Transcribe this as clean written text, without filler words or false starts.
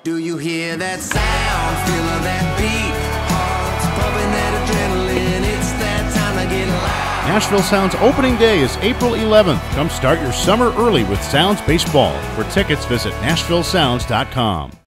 Do you hear that sound? Feel that beat? Hearts pumping that adrenaline. It's that time to get loud. Nashville Sounds opening day is April 11th. Come start your summer early with Sounds Baseball. For tickets, visit NashvilleSounds.com.